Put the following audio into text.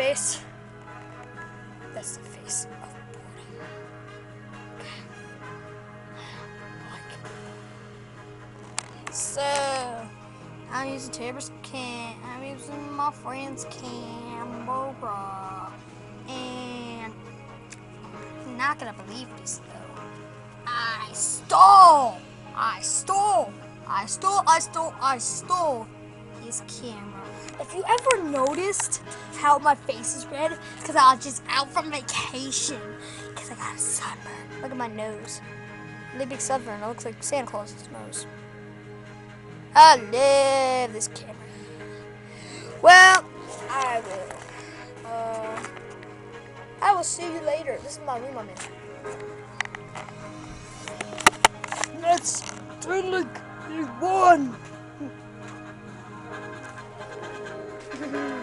face. That's the face of boredom. Okay. So, I'm using Tabor's I'm using my friend's camera. And I'm not gonna believe this though. I stole his camera. If you ever noticed how my face is red, it's because I was just out from vacation. Because I got a sunburn. Look at my nose. Really big sunburn. It looks like Santa Claus's nose. I love this camera. Well, I will see you later. This is my room I'm in. Let's drink one.